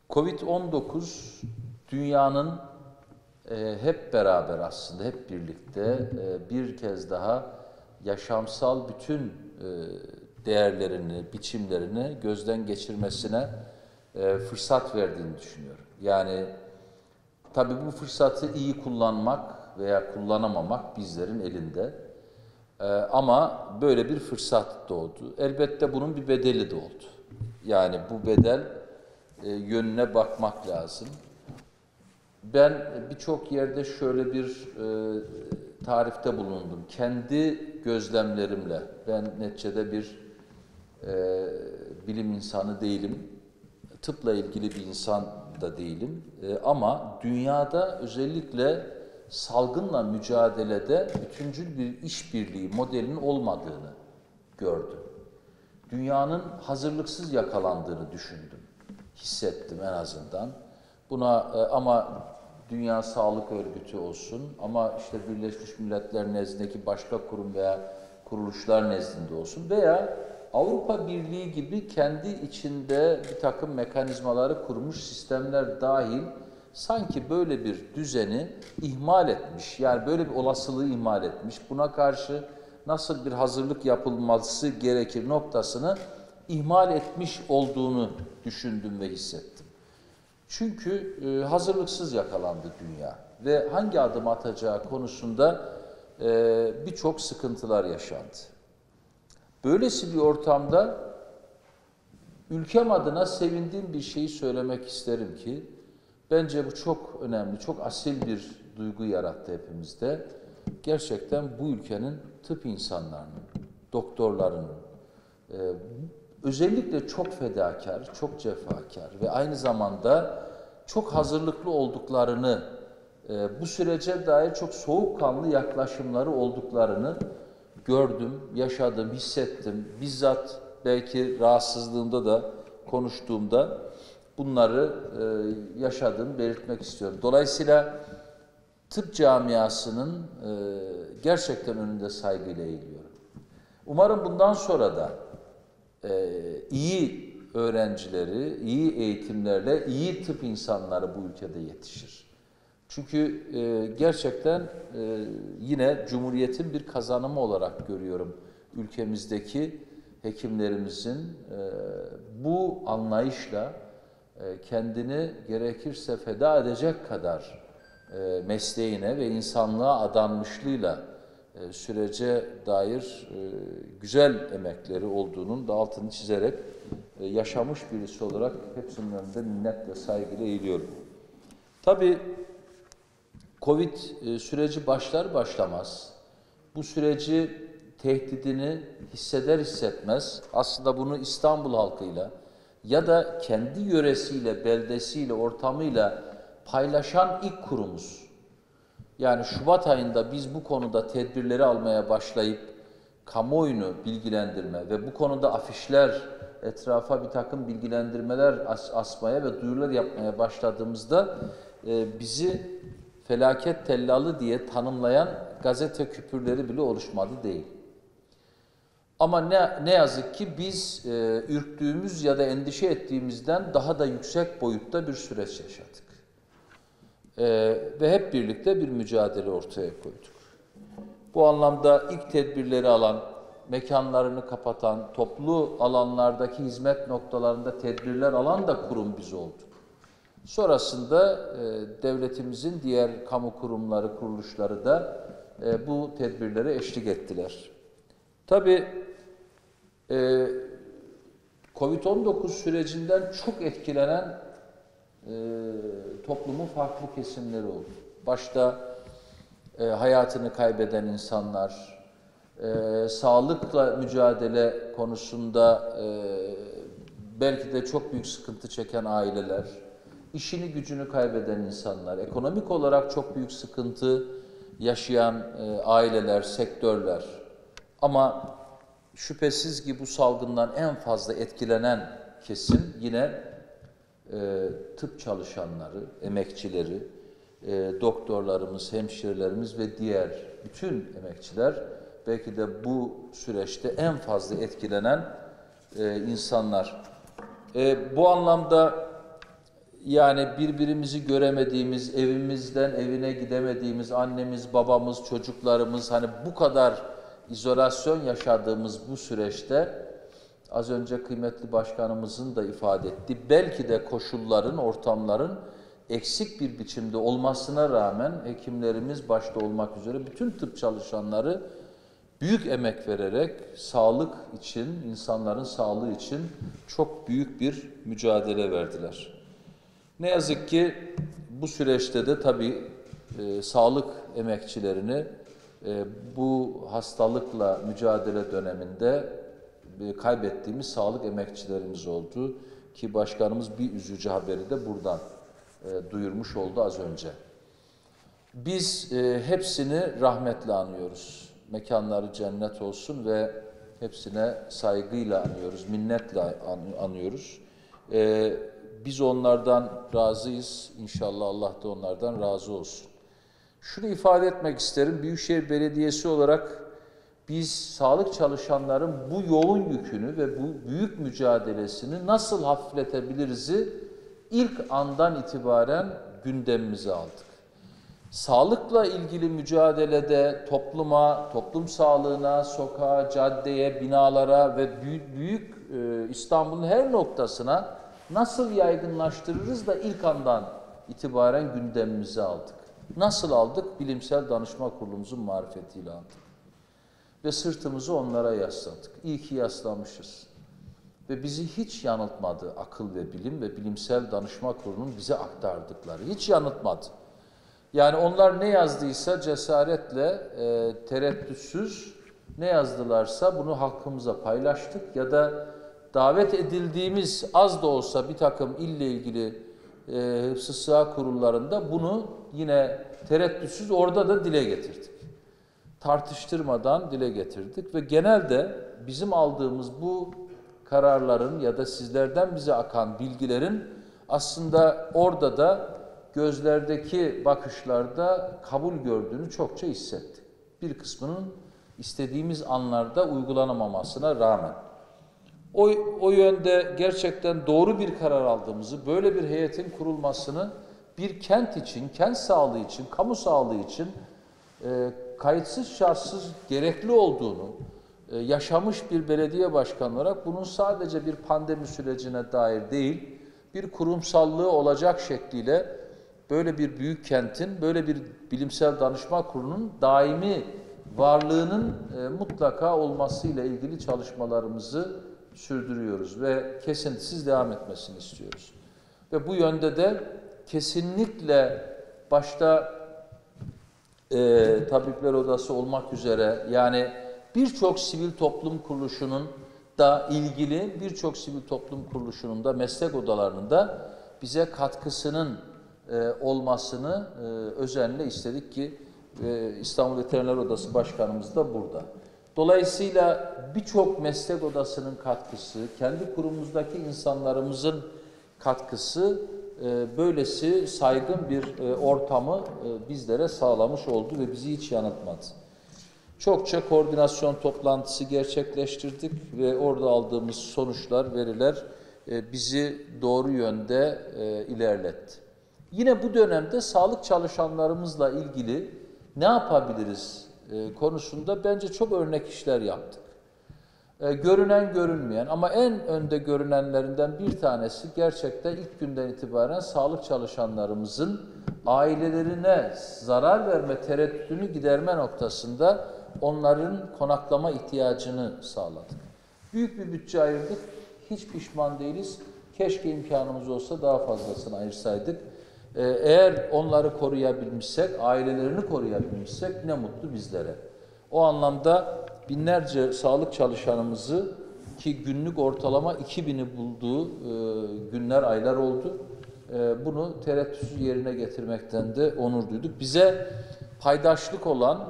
Covid-19 dünyanın hep beraber aslında hep birlikte bir kez daha yaşamsal bütün değerlerini, biçimlerini gözden geçirmesine fırsat verdiğini düşünüyorum. Yani tabii bu fırsatı iyi kullanmak veya kullanamamak bizlerin elinde. Ama böyle bir fırsat doğdu. Elbette bunun bir bedeli de oldu. Yani bu bedel yönüne bakmak lazım. Ben birçok yerde şöyle bir tarifte bulundum. Kendi gözlemlerimle, ben neticede bir bilim insanı değilim, tıpla ilgili bir insan da değilim. Ama dünyada özellikle salgınla mücadelede bütüncül bir işbirliği modelinin olmadığını gördüm. Dünyanın hazırlıksız yakalandığını düşündüm, hissettim en azından. Buna ama Dünya Sağlık Örgütü olsun ama işte Birleşmiş Milletler nezdindeki başka kurum veya kuruluşlar nezdinde olsun veya Avrupa Birliği gibi kendi içinde bir takım mekanizmaları kurmuş sistemler dahil sanki böyle bir düzeni ihmal etmiş, yani böyle bir olasılığı ihmal etmiş, buna karşı nasıl bir hazırlık yapılması gerekir noktasını ihmal etmiş olduğunu düşündüm ve hissettim. Çünkü hazırlıksız yakalandı dünya ve hangi adım atacağı konusunda birçok sıkıntılar yaşandı. Böylesi bir ortamda ülkem adına sevindiğim bir şeyi söylemek isterim ki bence bu çok önemli, çok asil bir duygu yarattı hepimizde. Gerçekten bu ülkenin tıp insanlarının, doktorlarının, özellikle çok fedakar, çok cefakar ve aynı zamanda çok hazırlıklı olduklarını, bu sürece dair çok soğukkanlı yaklaşımları olduklarını gördüm, yaşadım, hissettim. Bizzat belki rahatsızlığımda da konuştuğumda bunları yaşadığımı belirtmek istiyorum. Dolayısıyla tıp camiasının gerçekten önünde saygıyla eğiliyorum. Umarım bundan sonra da iyi öğrencileri, iyi eğitimlerle iyi tıp insanları bu ülkede yetişir. Çünkü gerçekten yine Cumhuriyet'in bir kazanımı olarak görüyorum ülkemizdeki hekimlerimizin bu anlayışla kendini gerekirse feda edecek kadar mesleğine ve insanlığa adanmışlığıyla sürece dair güzel emekleri olduğunun da altını çizerek yaşamış birisi olarak hepsinin önünde minnetle, saygıyla eğiliyorum. Tabii Covid süreci başlar başlamaz bu süreci tehdidini hisseder hissetmez aslında bunu İstanbul halkıyla ya da kendi yöresiyle, beldesiyle, ortamıyla paylaşan ilk kurumuz. Yani Şubat ayında biz bu konuda tedbirleri almaya başlayıp kamuoyunu bilgilendirme ve bu konuda afişler, etrafa bir takım bilgilendirmeler asmaya ve duyurular yapmaya başladığımızda bizi felaket tellalı diye tanımlayan gazete küpürleri bile oluşmadı değil. Ama ne yazık ki biz ürktüğümüz ya da endişe ettiğimizden daha da yüksek boyutta bir süreç yaşadık. Ve hep birlikte bir mücadele ortaya koyduk. Bu anlamda ilk tedbirleri alan, mekanlarını kapatan, toplu alanlardaki hizmet noktalarında tedbirler alan da kurum biz olduk. Sonrasında devletimizin diğer kamu kurumları, kuruluşları da bu tedbirlere eşlik ettiler. Tabii Covid-19 sürecinden çok etkilenen toplumun farklı kesimleri oldu. Başta hayatını kaybeden insanlar, sağlıkla mücadele konusunda belki de çok büyük sıkıntı çeken aileler, işini gücünü kaybeden insanlar, ekonomik olarak çok büyük sıkıntı yaşayan aileler, sektörler. Ama şüphesiz ki bu salgından en fazla etkilenen kesim yine tıp çalışanları, emekçileri, doktorlarımız, hemşirelerimiz ve diğer bütün emekçiler belki de bu süreçte en fazla etkilenen insanlar. Bu anlamda Yani birbirimizi göremediğimiz, evimizden evine gidemediğimiz annemiz, babamız, çocuklarımız, hani bu kadar izolasyon yaşadığımız bu süreçte az önce kıymetli başkanımızın da ifade ettiği belki de koşulların, ortamların eksik bir biçimde olmasına rağmen hekimlerimiz başta olmak üzere bütün tıp çalışanları büyük emek vererek sağlık için, insanların sağlığı için çok büyük bir mücadele verdiler. Ne yazık ki bu süreçte de tabii sağlık emekçilerini bu hastalıkla mücadele döneminde kaybettiğimiz sağlık emekçilerimiz oldu ki başkanımız bir üzücü haberi de buradan duyurmuş oldu az önce. Biz hepsini rahmetle anıyoruz. Mekanları cennet olsun ve hepsine saygıyla anıyoruz, minnetle anıyoruz. Biz onlardan razıyız. İnşallah Allah da onlardan razı olsun. Şunu ifade etmek isterim. Büyükşehir Belediyesi olarak biz sağlık çalışanların bu yoğun yükünü ve bu büyük mücadelesini nasıl hafifletebiliriz'i ilk andan itibaren gündemimize aldık. Sağlıkla ilgili mücadelede topluma, toplum sağlığına, sokağa, caddeye, binalara ve büyük İstanbul'un her noktasına nasıl yaygınlaştırırız da ilk andan itibaren gündemimize aldık. Nasıl aldık? Bilimsel Danışma Kurulumuzun marifetiyle aldık. Ve sırtımızı onlara yasladık. İyi ki yaslamışız. Ve bizi hiç yanıltmadı akıl ve bilim ve Bilimsel Danışma Kurulu'nun bize aktardıkları. Hiç yanıltmadı. Yani onlar ne yazdıysa cesaretle, tereddütsüz ne yazdılarsa bunu halkımıza paylaştık ya da davet edildiğimiz az da olsa bir takım ille ilgili hıfzı sıha kurullarında bunu yine tereddütsüz orada da dile getirdik. Tartıştırmadan dile getirdik ve genelde bizim aldığımız bu kararların ya da sizlerden bize akan bilgilerin aslında orada da gözlerdeki bakışlarda kabul gördüğünü çokça hissettik. Bir kısmının istediğimiz anlarda uygulanamamasına rağmen. O yönde gerçekten doğru bir karar aldığımızı, böyle bir heyetin kurulmasını bir kent için, kent sağlığı için, kamu sağlığı için kayıtsız şartsız gerekli olduğunu yaşamış bir belediye başkanı olarak bunun sadece bir pandemi sürecine dair değil, bir kurumsallığı olacak şekliyle böyle bir büyük kentin, böyle bir bilimsel danışma kurulunun daimi varlığının mutlaka olmasıyla ilgili çalışmalarımızı sürdürüyoruz ve kesintisiz devam etmesini istiyoruz. Ve bu yönde de kesinlikle başta Tabipler Odası olmak üzere yani birçok sivil toplum kuruluşunun da ilgili birçok sivil toplum kuruluşunun da meslek odalarının da bize katkısının olmasını özenle istedik ki İstanbul Veteriner Odası Başkanımız da burada. Dolayısıyla birçok meslek odasının katkısı, kendi kurumumuzdaki insanlarımızın katkısı böylesi saygın bir ortamı bizlere sağlamış oldu ve bizi hiç yanıltmadı. Çokça koordinasyon toplantısı gerçekleştirdik ve orada aldığımız sonuçlar, veriler bizi doğru yönde ilerletti. Yine bu dönemde sağlık çalışanlarımızla ilgili ne yapabiliriz konusunda bence çok örnek işler yaptık. Görünen görünmeyen ama en önde görünenlerinden bir tanesi gerçekten ilk günden itibaren sağlık çalışanlarımızın ailelerine zarar verme tereddütünü giderme noktasında onların konaklama ihtiyacını sağladık. Büyük bir bütçe ayırdık. Hiç pişman değiliz. Keşke imkanımız olsa daha fazlasını ayırsaydık. Eğer onları koruyabilmişsek, ailelerini koruyabilmişsek ne mutlu bizlere. O anlamda binlerce sağlık çalışanımızı ki günlük ortalama 2000'i bulduğu günler, aylar oldu. Bunu tereddütsüz yerine getirmekten de onur duyduk. Bize paydaşlık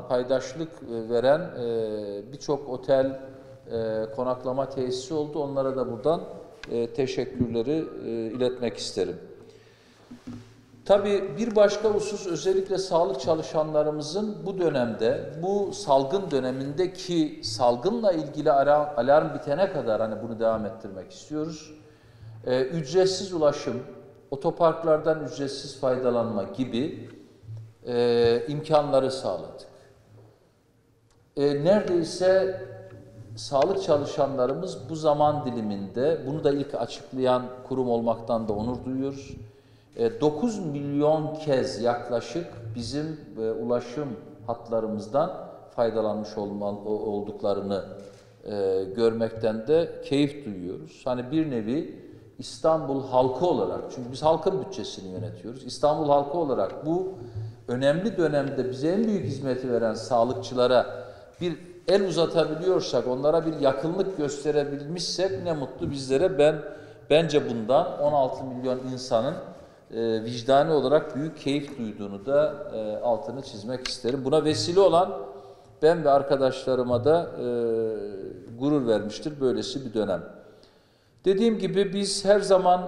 veren birçok otel, konaklama tesisi oldu. Onlara da buradan teşekkürleri iletmek isterim. Tabii bir başka husus özellikle sağlık çalışanlarımızın bu dönemde, bu salgın dönemindeki salgınla ilgili alarm bitene kadar hani bunu devam ettirmek istiyoruz. Ücretsiz ulaşım, otoparklardan ücretsiz faydalanma gibi imkanları sağladık. Neredeyse sağlık çalışanlarımız bu zaman diliminde, bunu da ilk açıklayan kurum olmaktan da onur duyuyoruz. 9 milyon kez yaklaşık bizim ulaşım hatlarımızdan faydalanmış olduklarını görmekten de keyif duyuyoruz. Hani bir nevi İstanbul halkı olarak, çünkü biz halkın bütçesini yönetiyoruz. İstanbul halkı olarak bu önemli dönemde bize en büyük hizmeti veren sağlıkçılara bir el uzatabiliyorsak, onlara bir yakınlık gösterebilmişsek ne mutlu bizlere. Bence bundan 16 milyon insanın vicdani olarak büyük keyif duyduğunu da altını çizmek isterim. Buna vesile olan ben ve arkadaşlarıma da gurur vermiştir böylesi bir dönem. Dediğim gibi biz her zaman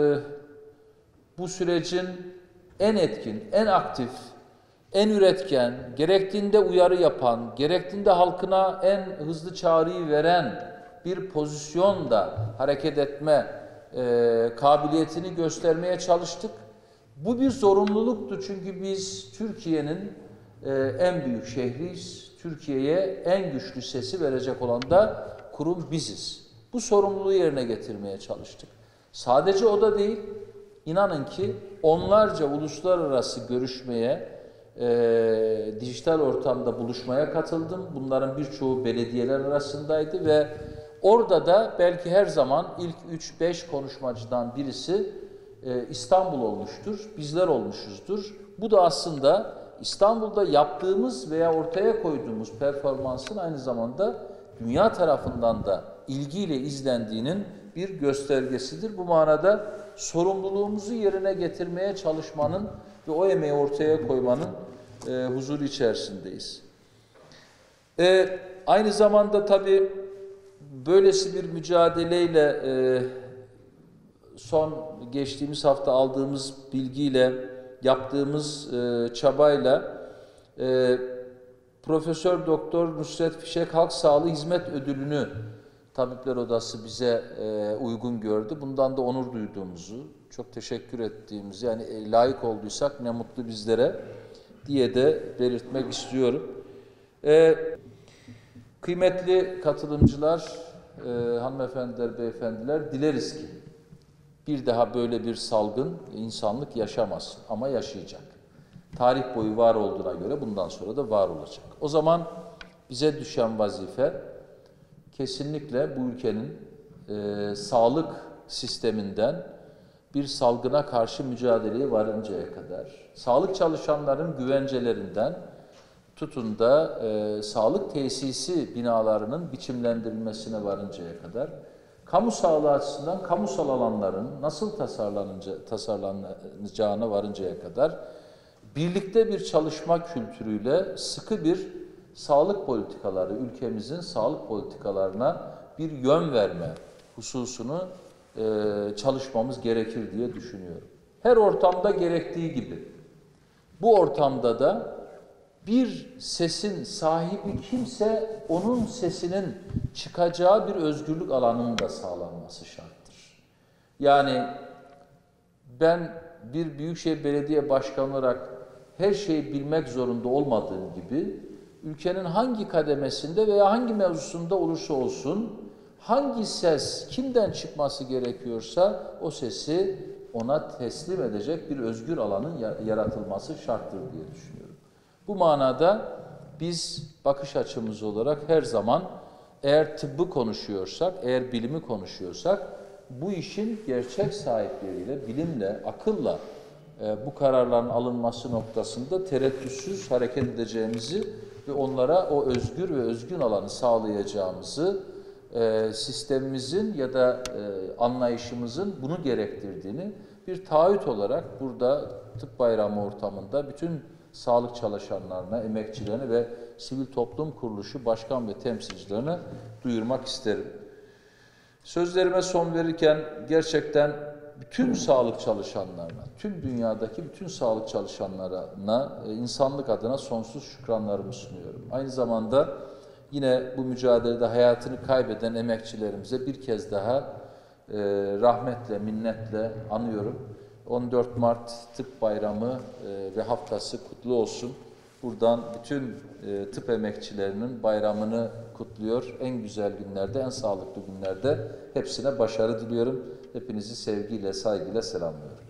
bu sürecin en etkin, en aktif, en üretken, gerektiğinde uyarı yapan, gerektiğinde halkına en hızlı çağrıyı veren bir pozisyonda hareket etme kabiliyetini göstermeye çalıştık. Bu bir zorunluluktu çünkü biz Türkiye'nin en büyük şehriyiz. Türkiye'ye en güçlü sesi verecek olan da kurum biziz. Bu sorumluluğu yerine getirmeye çalıştık. Sadece o da değil, inanın ki onlarca uluslararası görüşmeye, dijital ortamda buluşmaya katıldım. Bunların birçoğu belediyeler arasındaydı ve orada da belki her zaman ilk 3-5 konuşmacıdan birisi İstanbul olmuştur, bizler olmuşuzdur. Bu da aslında İstanbul'da yaptığımız veya ortaya koyduğumuz performansın aynı zamanda dünya tarafından da ilgiyle izlendiğinin bir göstergesidir. Bu manada sorumluluğumuzu yerine getirmeye çalışmanın ve o emeği ortaya koymanın huzuru içerisindeyiz. Aynı zamanda tabii böylesi bir mücadeleyle son geçtiğimiz hafta aldığımız bilgiyle, yaptığımız çabayla Profesör Doktor Nusret Fişek Halk Sağlığı Hizmet Ödülünü Tabipler Odası bize uygun gördü. Bundan da onur duyduğumuzu, çok teşekkür ettiğimizi, yani layık olduysak ne mutlu bizlere diye de belirtmek istiyorum. Kıymetli katılımcılar, hanımefendiler, beyefendiler, dileriz ki bir daha böyle bir salgın insanlık yaşamaz ama yaşayacak. Tarih boyu var olduğuna göre bundan sonra da var olacak. O zaman bize düşen vazife kesinlikle bu ülkenin sağlık sisteminden bir salgına karşı mücadeleye varıncaya kadar, sağlık çalışanların güvencelerinden tutun da sağlık tesisi binalarının biçimlendirilmesine varıncaya kadar, kamu sağlığı açısından kamusal alanların nasıl tasarlanacağına varıncaya kadar birlikte bir çalışma kültürüyle sıkı bir sağlık politikaları, ülkemizin sağlık politikalarına bir yön verme hususunu çalışmamız gerekir diye düşünüyorum. Her ortamda gerektiği gibi bu ortamda da bir sesin sahibi kimse onun sesinin çıkacağı bir özgürlük alanının da sağlanması şarttır. Yani ben bir büyükşehir belediye başkanı olarak her şeyi bilmek zorunda olmadığım gibi ülkenin hangi kademesinde veya hangi mevzusunda olursa olsun hangi ses kimden çıkması gerekiyorsa o sesi ona teslim edecek bir özgür alanın yaratılması şarttır diye düşünüyorum. Bu manada biz bakış açımız olarak her zaman eğer tıbbı konuşuyorsak, eğer bilimi konuşuyorsak bu işin gerçek sahipleriyle, bilimle, akılla bu kararların alınması noktasında tereddütsüz hareket edeceğimizi ve onlara o özgür ve özgün alanı sağlayacağımızı sistemimizin ya da anlayışımızın bunu gerektirdiğini bir taahhüt olarak burada Tıp Bayramı ortamında bütün sağlık çalışanlarına, emekçilerine ve sivil toplum kuruluşu başkan ve temsilcilerine duyurmak isterim. Sözlerime son verirken gerçekten bütün sağlık çalışanlarına, tüm dünyadaki bütün sağlık çalışanlarına insanlık adına sonsuz şükranlarımı sunuyorum. Aynı zamanda yine bu mücadelede hayatını kaybeden emekçilerimize bir kez daha rahmetle, minnetle anıyorum. 14 Mart Tıp Bayramı ve haftası kutlu olsun. Buradan bütün tıp emekçilerinin bayramını kutluyor. En güzel günlerde, en sağlıklı günlerde hepsine başarı diliyorum. Hepinizi sevgiyle, saygıyla selamlıyorum.